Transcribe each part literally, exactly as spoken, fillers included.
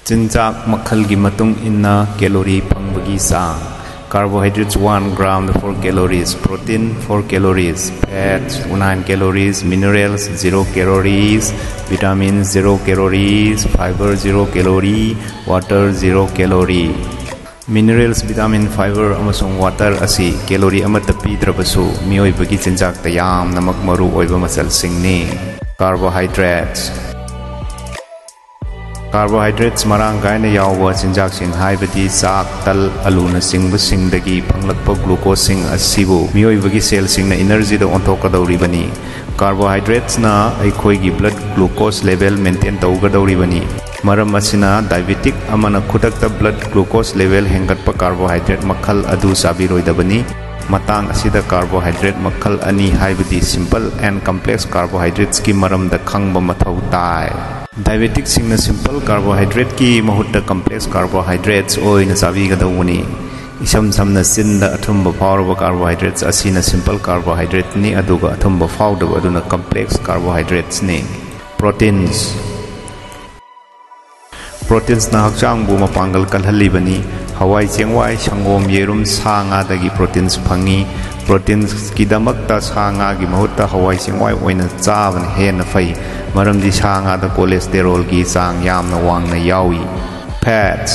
chinjaak makhal gi matung inna calorie pangbagi sang. Carbohydrates one gram four calories, protein four calories, fats nine calories, minerals zero calories, vitamins zero calories, fiber zero calorie, water zero calorie. Minerals, vitamin, fiber amasung water asi calorie amata pidrabasu mioi bagi chinjaak ta yam namak maru oiba masal singni. Carbohydrates Carbohydrates marang kaina yawa chinjaak sing haibadi sak tal alu na singba singdagi phanglakpa glucose sing asibu mioi bagi cell sing na energy da ontokadawri bani. Carbohydrates na aikhoi gi blood glucose level maintain tawgadawri bani. Maram asina diabetic amana khudakta blood glucose level hengatpa carbohydrate makhal adu sabiroidabani. Matang asida carbohydrate makhal ani haibadi simple and complex carbohydrates ki maram da khangba mathau tai. Diabetic singna simple carbohydrate ki mahutta complex carbohydrates oina sabigadawani. Isam samna sinda athumba phawraba carbohydrates asina simple carbohydrate ni aduga athumba phawdaba aduna complex carbohydrates ni. Proteins Proteins na hakchang bu mapangal kalhalibani. Hawai chengwai sangom yerum sa nga dagi proteins phangi. Proteins ki damakta sa nga gi mahutta hawai chengwai oina chaban hena fai. Maramdi sa nga da cholesterol gi sang yamna wangna yawi. Fats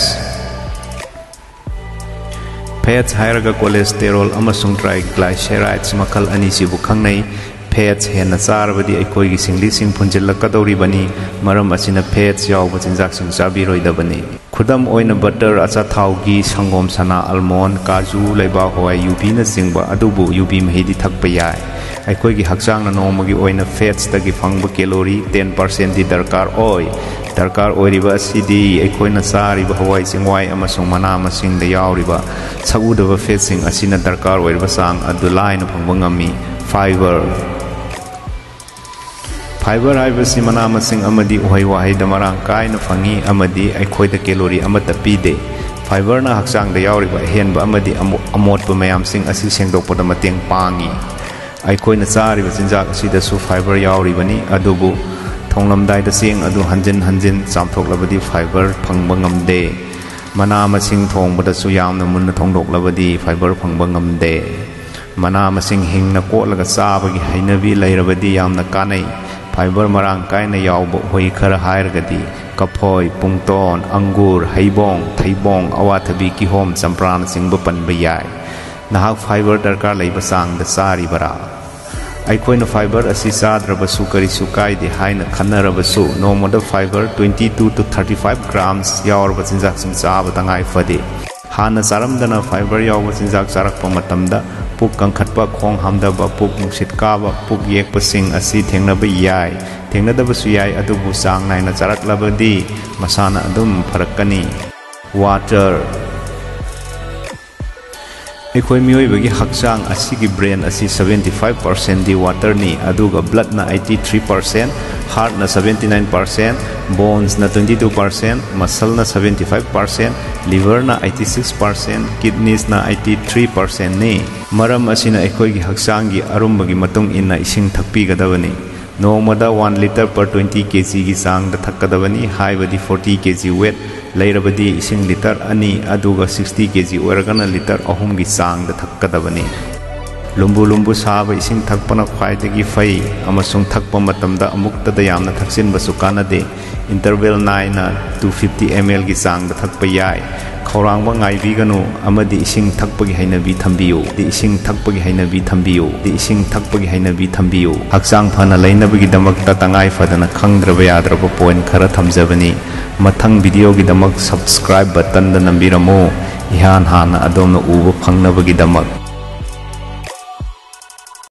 Fats hairaga cholesterol amasung triglycerides makhal ani sibu khangnai. Fats hena charabadi aikoi gi singli sing phunjilakadawri bani. Maram asina fats yawba chinjaak sing chabiroidabani. Khudam oina butter acha thau gi sangom sana almond kaju leiba hoi ubi na singba adubu ubi mahidi thakpa yai. Aikoi gi hakchang na nomagi oina fats dagi phangba calorie ten percent di darkar oi. Darkar oiriba asidi aikoi na chariba hawai chingwai amasung mana masing da yawriba sagudaba fats sing asina darkar oiriba sang adulai na phangba ngami. Fiber Fiber haibasi mana masing amadi uhai wahai da marang kai na phangi amadi aikhoi da calorie amata pide. Fiber na hakchang da yawriba henba amadi amotpa mayam sing asi sengdokpa da mateng pangi. Aikhoi na chariba chinjaak asida su fiber yawribani adubu thonglamdai da sing adu hanjin hanjin chamthoklabadi fiber phangba ngamde. Mana masing thongbada su yamna munna thongdoklabadi fiber phangba ngamde. Mana masing hingna kotlaga chabagi hainabi leirabadi yamna kanai. Fiber marang kaina yawba hoi khara hairgadi kaphoi pungton angur haibong thaibong awathabi kihom champran singba panba yai. Nahak fiber darkar leiba sang da sari bara. Aikoina fiber asi chadrabasu karisu kaide haina khanarabasu nomada fiber twenty-two to thirty-five grams yawrba chinjaak sing chaba tangai fade. Hana charamdana fiber yawba chinjaak charakpa matamda puk kangkhatpa khong hamdaba puk nungsit kaba puk yekpa sing asi thengnaba yai. Thengnadabasu yai adubu sang naina charaklabadi masana adum pharakkani. Water Aikhoi miyoibagi hakchang asigi brain asi seventy-five percent di water ni aduga blood na eighty-three percent, heart na seventy-nine percent, bones na twenty-two percent, muscle na seventy-five percent, liver na eighty-six percent, kidneys na eighty-three percent ni. Maram asina aikhoi gi hakchang gi arumbagi matung inna ising thakpigadabani. Nomada one liter per twenty kilograms gi sang da thakadabani haibadi forty kilograms weight leirabadi ising liter ani aduga sixty kilograms oiragana liter ahum gi sang da thakadabani. Lumbu lumbu saba ising thakpana khwaidagi fai amasung thakpa matamda amukta da yamna thaksin basu kanade. Interval nine na two hundred fifty milliliters gi sang da thakpa yai. Khawrangba ngaibiganu amadi ising thakpagi hainabi thambiyu. Di ising thakpagi hainabi thambiyu. Di ising thakpagi hainabi thambiyu. Hakchang phana lainabagi damakta tangai fadana khangdraba yadraba point khara thamjabani. Mathang video gi damak subscribe button da nambiramo ihan hana adomna uba phangnabagi damak.